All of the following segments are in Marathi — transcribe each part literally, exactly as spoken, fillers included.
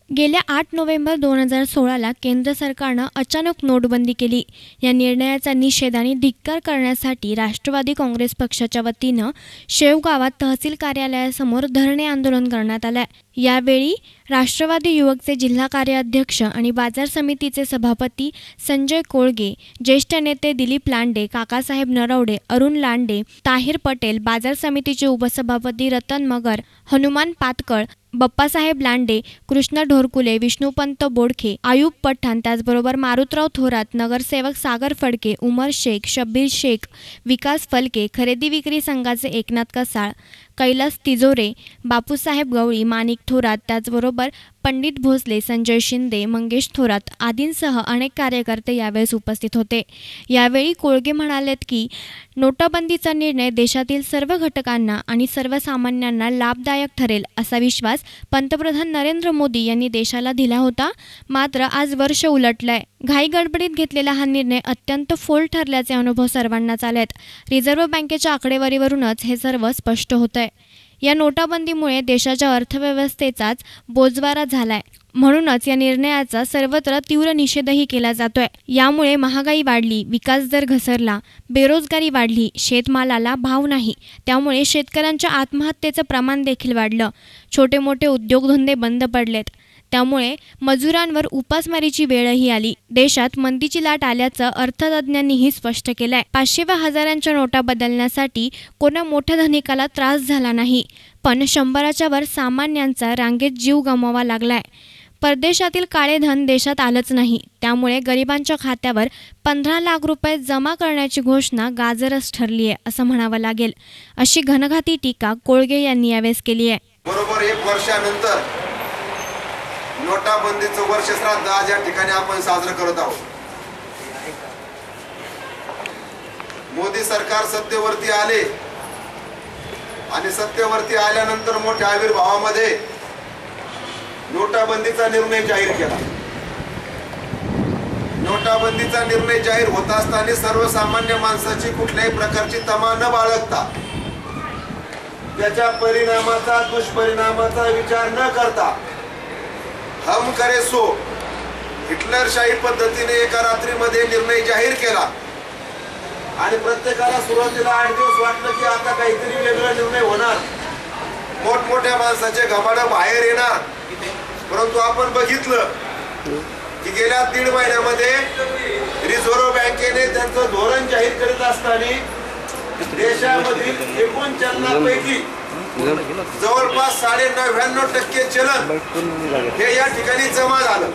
गेल्या आठ नोव्हेंबर दोन हजार सोळाला केंद्र सरकारनं अचानक नोटबंदी केली. या निर्णयाचा निषेध आणि धिक्कार करण्यासाठी राष्ट्रवादी काँग्रेस पक्षाच्या वतीनं शेवगावात तहसील कार्यालयासमोर धरणे आंदोलन करण्यात आलं. यावेळी राष्ट्रवादी युवकचे जिल्हा कार्याध्यक्ष आणि बाजार समितीचे सभापती संजय कोळगे, ज्येष्ठ नेते दिलीप लांडे, काकासाहेब नरवडे, अरुण लांडे, ताहिर पटेल, बाजार समितीचे उपसभापती रतन मगर, हनुमान पातकळ, बप्पासाहेब लांडे, कृष्ण ढोरकुले, विष्णुपंत बोडखे, आयुब पठाण, त्याचबरोबर मारुतराव थोरात, नगरसेवक सागर फडके, उमर शेख, शब्बीर शेख, विकास फलके, खरेदी विक्री संघाचे एकनाथ कसाळ, कैलास तिजोरे, बापूसाहेब गवळी, माणिक थोरात, त्याचबरोबर पंडित भोसले, संजय शिंदे, मंगेश थोरात आदींसह अनेक कार्यकर्ते यावेळेस उपस्थित होते. यावेळी कोळगे म्हणालेत की नोटाबंदीचा निर्णय देशातील सर्व घटकांना आणि सर्वसामान्यांना लाभदायक ठरेल असा विश्वास पंतप्रधान नरेंद्र मोदी यांनी देशाला दिला होता. मात्र आज वर्ष उलटलंय. घाई गडबडीत घेतलेला हा निर्णय अत्यंत फोल ठरल्याचे अनुभव सर्वांनाच आलेत. रिझर्व्ह बँकेच्या आकडेवारीवरूनच हे सर्व स्पष्ट होतंय. या नोटाबंदीमुळे देशाच्या अर्थव्यवस्थेचाच बोजवारा झालाय. म्हणूनच या निर्णयाचा सर्वत्र तीव्र निषेधही केला जातोय. यामुळे महागाई वाढली, विकास दर घसरला, बेरोजगारी वाढली, शेतमालाला भाव नाही. त्यामुळे शेतकऱ्यांच्या आत्महत्येचं प्रमाण देखील वाढलं. छोटे मोठे उद्योगधंदे बंद पडलेत. त्यामुळे मजुरांवर उपासमारीची वेळही आली. देशात मंदीची लाट आल्याचं अर्थतज्ज्ञांनीही स्पष्ट केलंय. पाचशे व हजारांच्या नोटा बदलण्यासाठी कोणा मोठ्या धनिकाला त्रास झाला नाही, पण शंभराच्या वर सामान्यांचा रांगेत जीव गमवावा लागलाय. परदेशातील काळे धन देशात आलंच नाही. त्यामुळे गरिबांच्या खात्यावर पंधरा लाख रुपये जमा करण्याची घोषणा गाजरच ठरली आहे असं म्हणावं लागेल. अशी घनघाती टीका कोळगे यांनी यावेळेस केली आहे. बरोबर एक वर्षानंतर नोटाबंदीचं वर्षश्राद्ध आज या ठिकाणी आपण साजरं करत आहोत. मोदी सरकार सत्तेवरती आले आणि सत्तेवरती आल्यानंतर मोठ्या आविर्भावामध्ये नोटाबंदीचा निर्णय जाहीर केला. नोटाबंदीचा निर्णय जाहीर होत असताना सर्वसामान्य माणसाची कुठल्याही प्रकारची तमा न बाळगता त्याच्या परिणामाचा दुष्परिणामाचा विचार न करता हम करे सो हिटलरशाही पद्धतीने एका रात्रीमध्ये निर्णय जाहीर केला आणि प्रत्येकाला सुरुवातीला आठ दिवस वाटलं की आता काहीतरी वेगळा निर्णय होणार, मोठमोठ्या माणसाचे घमाडं बाहेर येणार. परंतु आपण बघितलं की गेल्या दीड महिन्यामध्ये रिझर्व्ह बँकेने त्यांचं धोरण जाहीर करीत असताना देशामधील एकूण चलनापैकी जवळपास साडे नव्याण्णव टक्के चलन हे या ठिकाणी जमा झालं.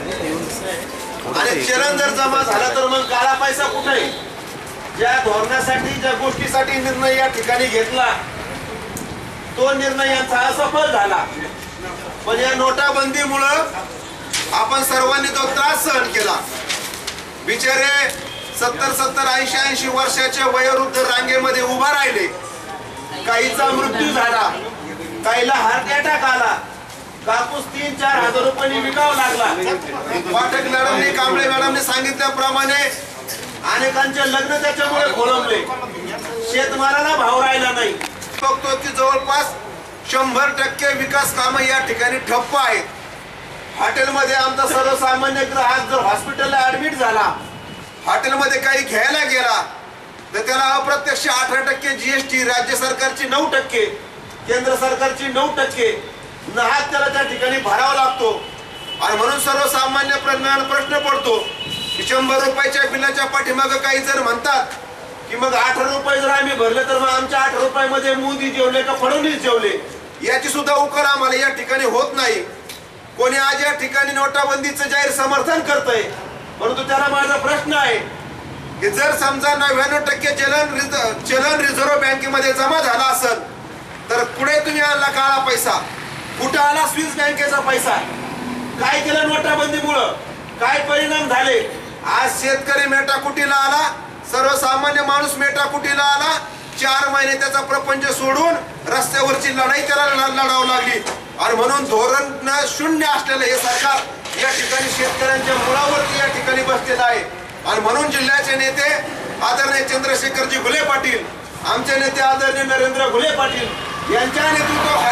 आणि चलन जर जमा झालं तर मग काळा पैसा कुठे? ज्या धोरणासाठी ज्या गोष्टीसाठी निर्णय या ठिकाणी घेतला तो निर्णय यांचा असफल झाला. पण या नोटाबंदीमुळं आपण सर्वांनी तो त्रास सहन केला. बिचारे सत्तर सत्तर ऐंशी ऐंशी वर्षाच्या वयोवृद्ध रांगेमध्ये उभा राहिले. काहीचा मृत्यू झाला, काहीला हार्ट अटॅक आला, कापूस तीन चार हजार रुपयांनी विकावा लागला. पाठक मॅडमने कांबळे मॅडमने सांगितल्याप्रमाणे अनेकांचे लग्न त्याच्यामुळे खोळंबले. शेतमालाला भाव राहिला नाही. बघतो की जवळपास शंभर टक्के विकास कामं या ठिकाणी ठप्प आहेत. हॉटेलमध्ये आमचा सर्वसामान्य ग्राहक जर हॉस्पिटलला ऍडमिट झाला, हॉटेलमध्ये काही घ्यायला गेला तर त्याला अप्रत्यक्ष अठरा टक्के जीएसटी, राज्य सरकारची नऊ टक्के, केंद्र सरकारची नऊ टक्के नाहक त्याला त्या ठिकाणी भरावा लागतो. आणि म्हणून सर्वसामान्य प्रश्न पडतो की शंभर रुपयाच्या बिलाच्या पाठीमागं काही जर म्हणतात की मग अठरा रुपये जर आम्ही भरले तर मग आमच्या अठरा रुपयामध्ये मोदी जेवले का फडणवीस जेवले, याची सुद्धा उकल आम्हाला या ठिकाणी होत नाही. कोणी आज या ठिकाणी नोटाबंदीचं जाहीर समर्थन करतंय, परंतु त्याला माझा प्रश्न आहे की जर समजा नव्याण्णव टक्के चलन चलन रिझर्व्ह बँकेमध्ये जमा झाला असेल तर पुढे तुम्ही आणला काळा पैसा, कुठे आला स्विस बँकेचा पैसा? काय केलं नोटाबंदीमुळं? काय परिणाम झाले? आज शेतकरी मेटाकुटीला आला, सर्वसामान्य माणूस मेटाकुटीला आला. चार महिने त्याचा प्रपंच सोडून रस्त्यावरची लढाई त्याला लढावं लागली. आणि म्हणून धोरण शून्य असलेलं हे सरकार या ठिकाणी शेतकऱ्यांच्या मुळावरती या ठिकाणी बसलेलं आहे. आणि म्हणून जिल्ह्याचे नेते आदरणीय चंद्रशेखरजी घुले पाटील, आमचे नेते आदरणीय नरेंद्र घुले पाटील यांच्या नेतृत्वाखाली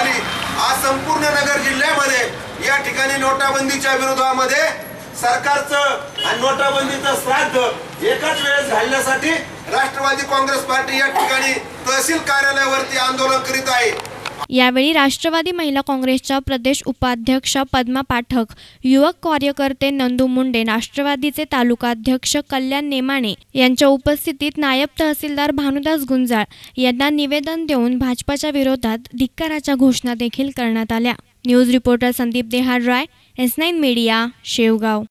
आज संपूर्ण नगर जिल्ह्यामध्ये या ठिकाणी नोटाबंदीच्या विरोधामध्ये सरकारचं आणि नोटाबंदीचं श्राद्ध एकाच वेळेस घालण्यासाठी राष्ट्रवादी काँग्रेस पार्टी या ठिकाणी तहसील कार्यालयावरती आंदोलन करीत आहे। यावेळी राष्ट्रवादी महिला काँग्रेसच्या प्रदेश उपाध्यक्ष पद्मा पाठक, युवक कार्यकर्ते नंदू मुंडे, राष्ट्रवादीचे तालुकाध्यक्ष कल्याण नेमाणे यांच्या उपस्थितीत नायब तहसीलदार भानुदास गुंजाळ यांना निवेदन देऊन भाजपाच्या विरोधात धिक्काराच्या घोषणा देखील करण्यात आल्या। न्यूज रिपोर्टर संदीप देहाड राय, एस नाईन मीडिया, शेवगाव।